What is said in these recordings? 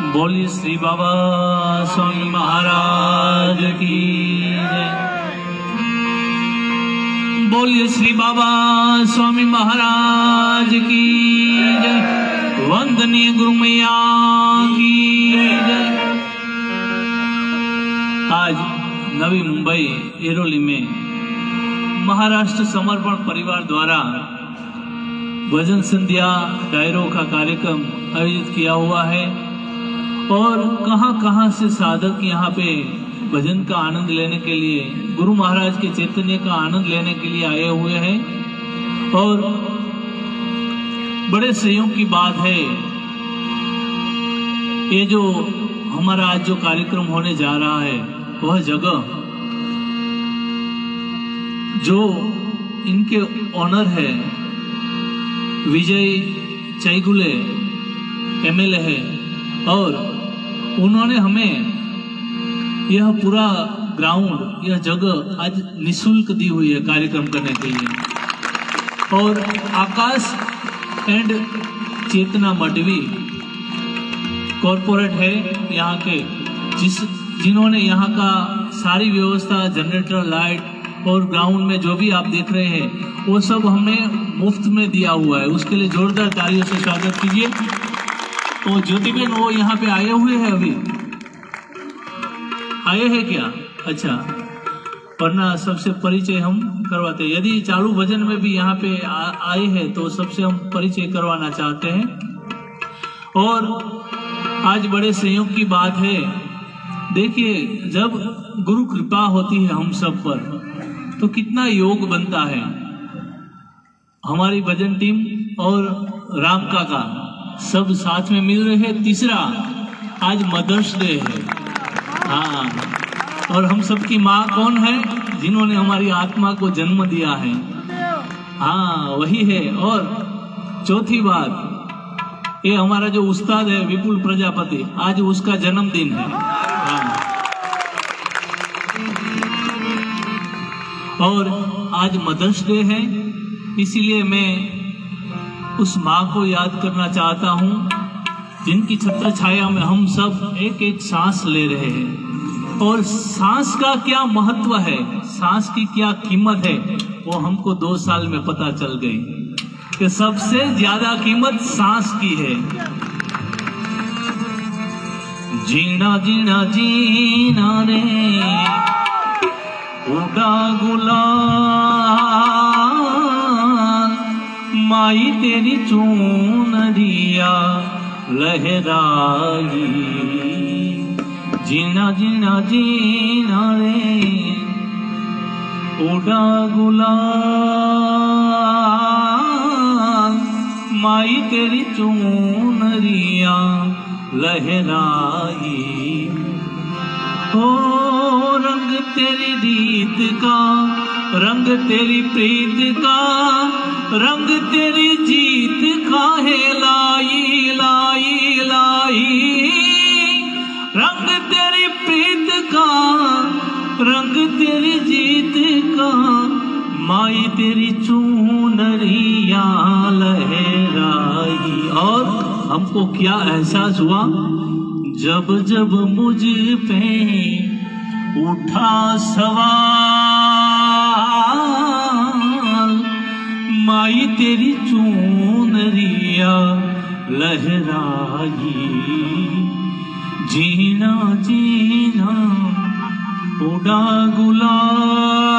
बोलिए श्री बाबा स्वामी महाराज की जय। बोलिए श्री बाबा स्वामी महाराज की जय। वंदनीय गुरु मैया की जय। आज नवी मुंबई एरोली में महाराष्ट्र समर्पण परिवार द्वारा भजन संध्या डायरों का कार्यक्रम आयोजित किया हुआ है और कहां से साधक यहाँ पे भजन का आनंद लेने के लिए, गुरु महाराज के चैतन्य का आनंद लेने के लिए आए हुए हैं। और बड़े सहयोग की बात है, ये जो हमारा आज जो कार्यक्रम होने जा रहा है वह जगह जो इनके ऑनर है विजय चैगुले एमएलए है और उन्होंने हमें यह पूरा ग्राउंड, यह जगह आज निशुल्क दी हुई है कार्यक्रम करने के लिए। और आकाश एंड चेतना मडवी कॉरपोरेट है यहाँ के, जिन्होंने यहाँ का सारी व्यवस्था, जनरेटर, लाइट और ग्राउंड में जो भी आप देख रहे हैं वो सब हमें मुफ्त में दिया हुआ है। उसके लिए जोरदार तालियों से स्वागत कीजिए। तो ज्योतिबेन वो यहाँ पे आए हुए हैं, अभी आए हैं क्या? अच्छा, वरना सबसे परिचय हम करवाते हैं। यदि चालू भजन में भी यहाँ पे आए हैं तो सबसे हम परिचय करवाना चाहते हैं। और आज बड़े संयोग की बात है, देखिए जब गुरु कृपा होती है हम सब पर तो कितना योग बनता है। हमारी भजन टीम और राम काका सब साथ में मिल रहे हैं। तीसरा आज मदर्स डे है। हाँ, और हम सबकी माँ कौन है? जिन्होंने हमारी आत्मा को जन्म दिया है। हाँ, वही है। और चौथी बात, ये हमारा जो उस्ताद है विपुल प्रजापति, आज उसका जन्मदिन है। हाँ, और आज मदर्स डे है, इसीलिए मैं उस माँ को याद करना चाहता हूँ जिनकी छत्र छाया में हम सब एक एक सांस ले रहे हैं। और सांस का क्या महत्व है, सांस की क्या कीमत है, वो हमको 2 साल में पता चल गई कि सबसे ज्यादा कीमत सांस की है। जीना जीना जीना रे उड़ा गुलाल, माई तेरी चूनरिया लहराई। जीना जीना जीना रे उड़ा गुलाल, माई तेरी चूनरिया लहराई। ओ रंग तेरी रीत का, रंग तेरी प्रीत का, रंग तेरी जीत का है लाई लाई लाई। रंग तेरी प्रीत का, रंग तेरी जीत का, माई तेरी चूनरिया लहराई। और हमको क्या एहसास हुआ जब जब मुझ पे उठा सवाल, माई तेरी चूनरिया लहराई। जीना जीना उड़ा गुलाल,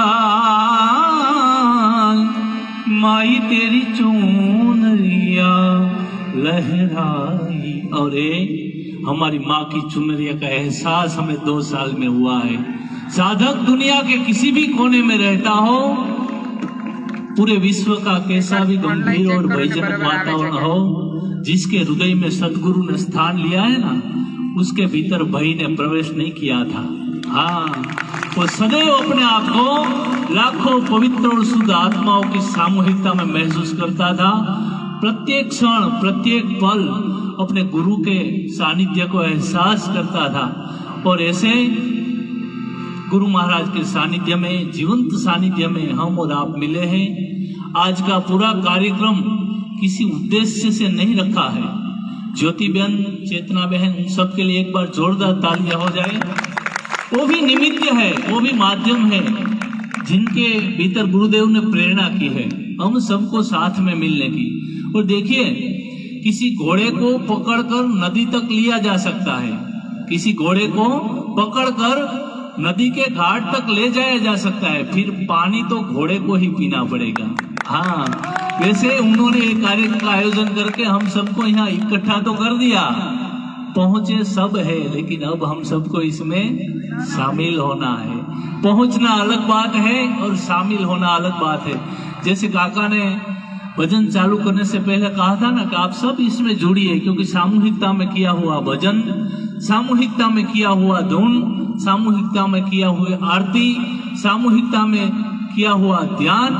माई तेरी चूनरिया लहराई। और हमारी माँ की चुनरिया का एहसास हमें 2 साल में हुआ है। साधक दुनिया के किसी भी कोने में रहता हो, पूरे विश्व का कैसा भी गंभीर और भयजनक वातावरण हो, जिसके हृदय में सदगुरु ने स्थान लिया है ना, उसके भीतर भय ने प्रवेश नहीं किया था। हाँ, वो सदैव अपने आप को लाखों पवित्र और शुद्ध आत्माओं की सामूहिकता में महसूस करता था। प्रत्येक क्षण, प्रत्येक पल अपने गुरु के सानिध्य को एहसास करता था। और ऐसे गुरु महाराज के सानिध्य में, जीवंत सानिध्य में हम और आप मिले हैं। आज का पूरा कार्यक्रम किसी उद्देश्य से नहीं रखा है, ज्योति बहन, चेतना बहन, उन सबके लिए एक बार जोरदार तालियां हो जाए। वो भी निमित्त है, वो भी माध्यम है जिनके भीतर गुरुदेव ने प्रेरणा की है हम सबको साथ में मिलने की। और देखिए, किसी घोड़े को पकड़कर नदी तक लिया जा सकता है, किसी घोड़े को पकड़कर नदी के घाट तक ले जाया जा सकता है, फिर पानी तो घोड़े को ही पीना पड़ेगा। हाँ, वैसे उन्होंने एक कार्यक्रम का आयोजन करके हम सबको यहाँ इकट्ठा तो कर दिया, पहुंचे सब है, लेकिन अब हम सबको इसमें शामिल होना है। पहुंचना अलग बात है और शामिल होना अलग बात है। जैसे काका ने भजन चालू करने से पहले कहा था ना कि आप सब इसमें जुड़िए, क्योंकि सामूहिकता में किया हुआ भजन, सामूहिकता में किया हुआ धुन, सामूहिकता में किया हुआ आरती, सामूहिकता में किया हुआ ध्यान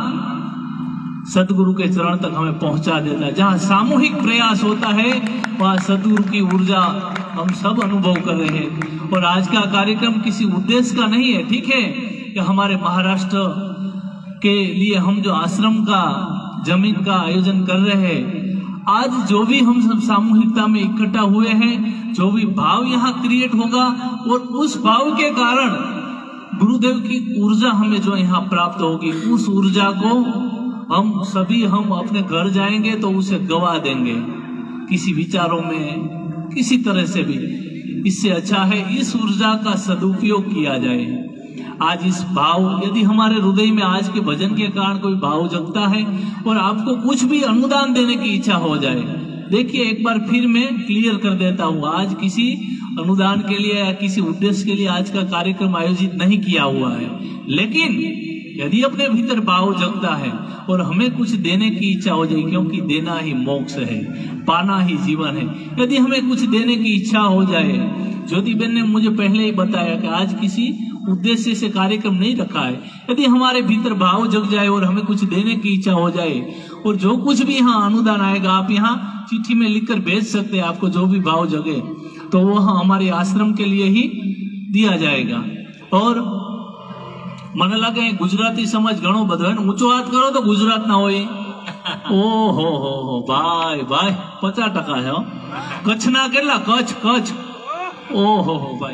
सदगुरु के चरण तक हमें पहुंचा देता है। जहाँ सामूहिक प्रयास होता है वहाँ सदगुरु की ऊर्जा हम सब अनुभव कर रहे हैं। और आज का कार्यक्रम किसी उद्देश्य का नहीं है, ठीक है, कि हमारे महाराष्ट्र के लिए हम जो आश्रम का जमीन का आयोजन कर रहे हैं, आज जो भी हम सब सामूहिकता में इकट्ठा हुए हैं, जो भी भाव यहाँ क्रिएट होगा और उस भाव के कारण गुरुदेव की ऊर्जा हमें जो यहाँ प्राप्त होगी, उस ऊर्जा को हम अपने घर जाएंगे तो उसे गवा देंगे किसी विचारों में, किसी तरह से भी। इससे अच्छा है इस ऊर्जा का सदुपयोग किया जाए। आज इस भाव, यदि हमारे हृदय में आज के भजन के कारण कोई भाव जगता है और आपको कुछ भी अनुदान देने की इच्छा हो जाए, देखिए एक बार फिर मैं क्लियर कर देता हूँ, आज किसी अनुदान के लिए या किसी उद्देश्य के लिए आज का कार्यक्रम आयोजित नहीं किया हुआ है। लेकिन यदि अपने भीतर भाव जगता है और हमें कुछ देने की इच्छा हो जाए, क्योंकि देना ही मोक्ष है, पाना ही जीवन है, यदि हमें कुछ देने की इच्छा हो जाए, ज्योति बहन ने मुझे पहले ही बताया कि आज किसी उद्देश्य से कार्यक्रम नहीं रखा है, यदि हमारे भीतर भाव जग जाए और हमें कुछ देने की इच्छा हो जाए, और जो कुछ भी यहाँ अनुदान आएगा आप यहाँ चिट्ठी में लिखकर भेज सकते हैं, आपको जो भी भाव जगे तो वो हमारे आश्रम के लिए ही दिया जाएगा। और મને લાગે ગુજરાતી સમાજ ઘણો બધો है, ઊંચો હાથ કરો તો ગુજરાત ના હોય। ઓહો હો ભાઈ ભાઈ 50% है। કચ્છના કેટલા? કચ્છ ઓહો હો ભાઈ।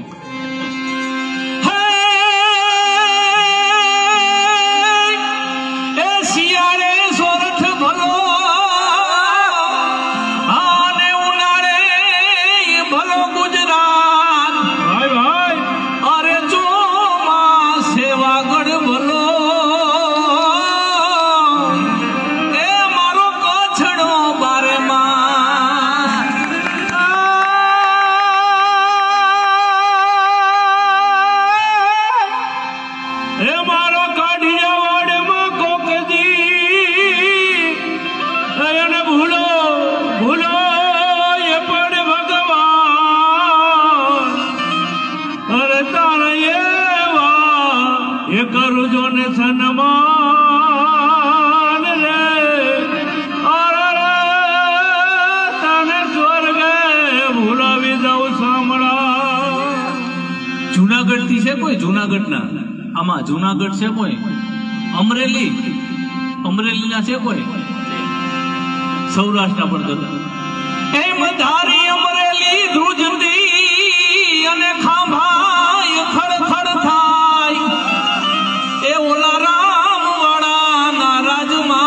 जूनागढ़ थी છે કોઈ? જૂનાગઢના આમાં જૂનાગઢ છે કોઈ? અમરેલી ના છે કોઈ? સૌરાષ્ટ્રના પણ જતા એમ ધારી અમરેલી ધ્રુજતી અને ખાંભાય ખડખડ થાય એ ઓલા રામવાડાના રાજમાં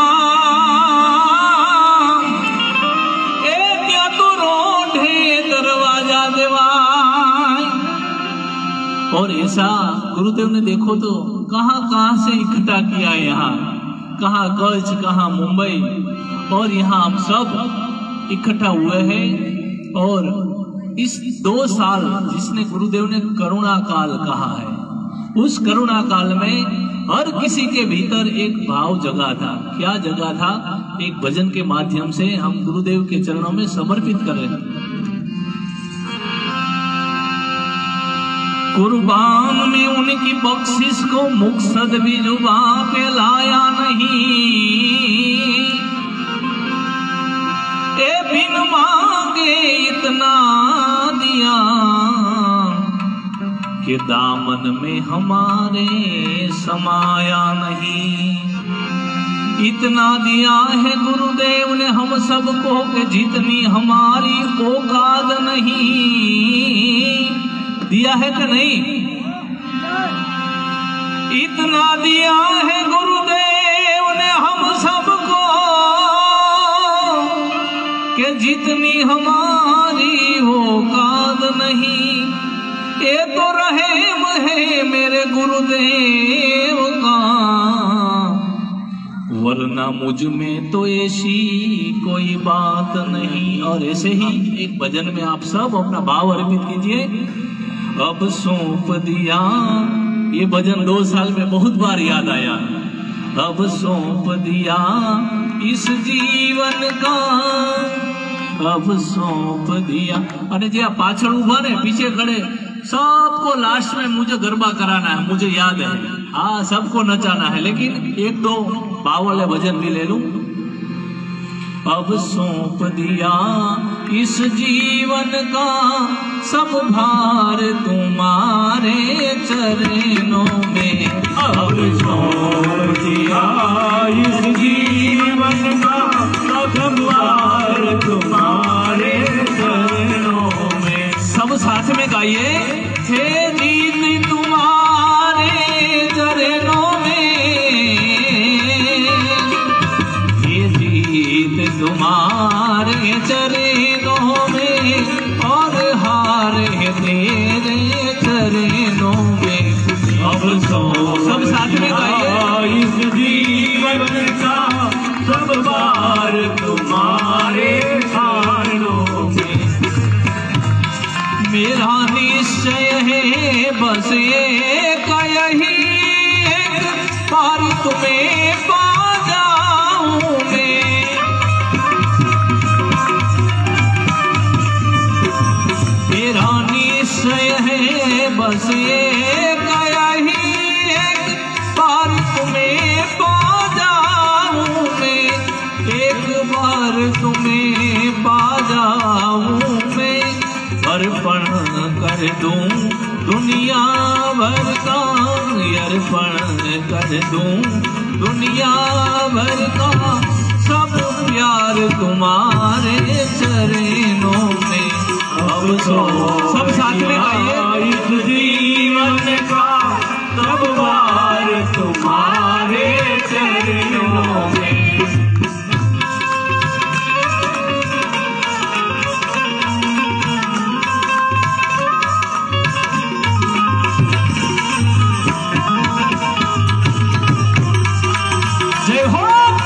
એ ત્યાં તો રોઢે દરવાજા દેવા। और ऐसा गुरुदेव ने देखो तो कहाँ से इकट्ठा किया है, यहाँ कहाँ कच्छ, कहाँ मुंबई, और यहाँ हम सब इकट्ठा हुए हैं। और इस 2 साल जिसने गुरुदेव ने करुणा काल कहा है, उस करुणा काल में हर किसी के भीतर एक भाव जगा था। क्या जगा था? एक भजन के माध्यम से हम गुरुदेव के चरणों में समर्पित कर रहे हैं। कुर्बान में उनकी बख्शिश को मुक़सद भी जुबां पे लाया नहीं, ए बिन मांगे इतना दिया कि दामन में हमारे समाया नहीं। इतना दिया है गुरुदेव ने हम सबको के जितनी हमारी औकात नहीं। दिया है कि नहीं? इतना दिया है गुरुदेव ने हम सबको कि जितनी हमारी औकात नहीं। ये तो रहम है मेरे गुरुदेव का, वरना मुझ में तो ऐसी कोई बात नहीं। और ऐसे ही एक भजन में आप सब अपना भाव अर्पित कीजिए। अब सौंप दिया, ये भजन 2 साल में बहुत बार याद आया। अब सौंप दिया इस जीवन का, अब सौंप दिया। અને જે આ પાછળ ઉભા ને पीछे खड़े सबको लास्ट में मुझे गरबा कराना है, मुझे याद है। हाँ, सबको नचाना है, लेकिन 1-2 भाव वाले भजन भी ले लूं। अब सौंप दिया इस जीवन का सब भार तुम्हारे चरणों में। अब सौंप दिया इस जीवन का सब भार तुम्हारे चरणों में। सब साथ में गाइए। हे जीत तुम्हारे चरणों में, हे जीत तुम्हारे चरणों में, और हार है तेरे चरणों में। अब सब साथ में गाइए। इस जीवन का सब भार तुम्हारे चरणों में। मेरा निश्चय है बस एक यही, एक बार तुम्हें पा जाऊं मैं। मेरा निश्चय है बस एक यही, एक बार तुम्हें पा जाऊं मैं। एक बार तुम्हें पा जाऊं मैं, अर्पण कर दूं दुनिया भर का, अर्पण कर दूं दुनिया भर का। सब प्यार तुम्हारे चरणों में। अब सब साथ में गाइए। इस जीवन का सब भार तुम्हारे चरणों में। जय हो।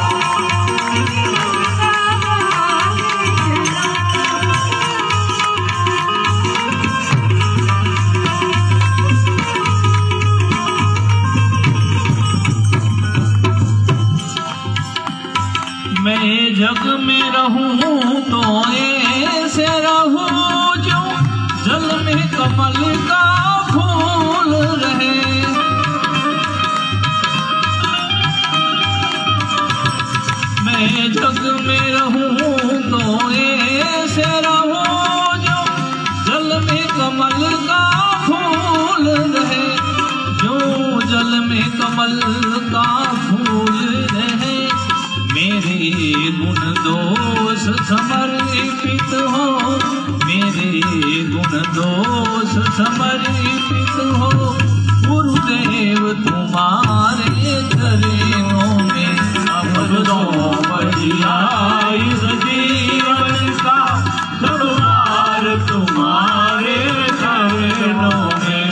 मैं जग में रहूं तो ऐसे रहूं जो जल में कमल का फूल रहे। मैं जग में रहूं तो ऐसे रहूं जो जल में कमल का फूल रहे। जो जल में कमल का फूल रहे, मेरे गुण दोष समर्पित हो, मेरे गुण दोष समर्पित हो। गुरुदेव तुम्हारे चरणों में। अब सौंप दिया इस जीवन का सब भार तुम्हारे चरणों में।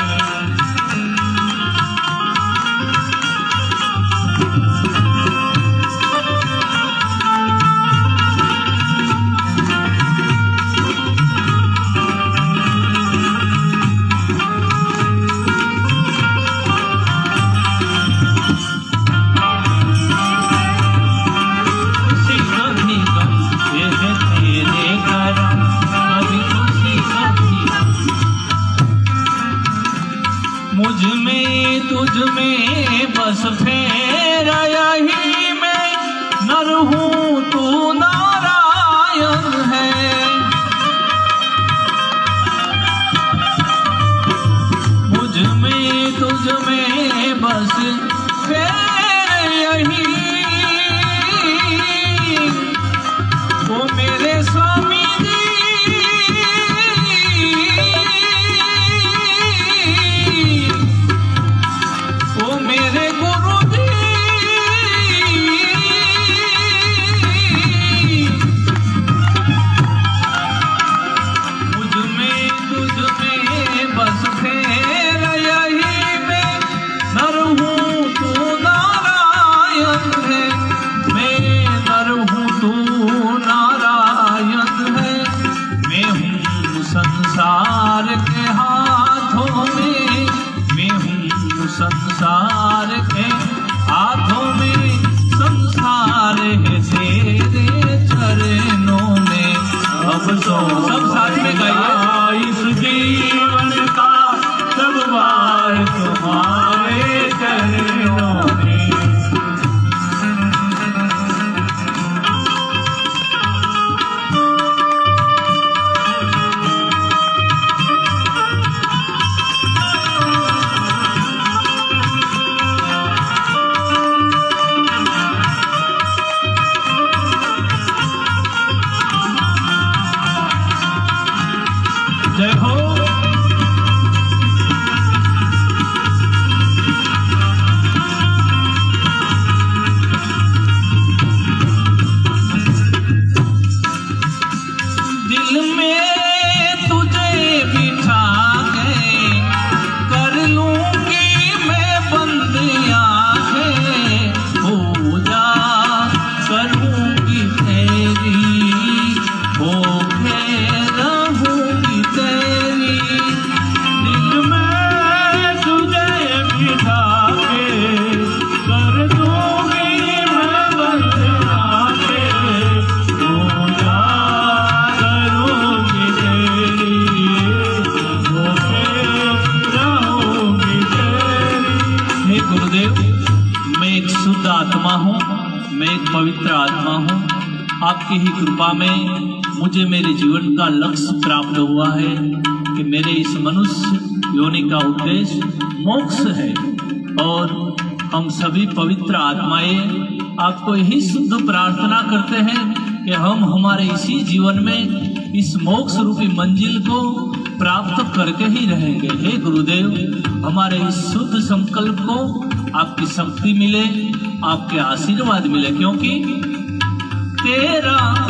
सब साथ में गाइए। इस जीवन का सब भार तुम्हारे चरणों में। जय हो। दिल में तुझे बिठा के कर लूंगी मैं बंद आंखें, पूजा करूंगी तेरी, होके रहूंगी तेरी। दिल में तुझे बिठा के कर दूंगी मैं बंद आंखें, पूजा करूंगी तेरी, होके रहूंगी तेरी। हे गुरुदेव, मैं एक शुद्ध आत्मा हूँ, मैं एक पवित्र आत्मा हूँ। आपकी ही कृपा में मुझे मेरे जीवन का लक्ष्य प्राप्त हुआ है कि मेरे इस मनुष्य योनि का उद्देश्य मोक्ष है। और हम सभी पवित्र आत्माएं आपको यही शुद्ध प्रार्थना करते हैं कि हम हमारे इसी जीवन में इस मोक्ष रूपी मंजिल को प्राप्त करके ही रहेंगे। हे गुरुदेव, हमारे इस शुद्ध संकल्प को आपकी शक्ति मिले, आपके आशीर्वाद मिले, क्योंकि तेरा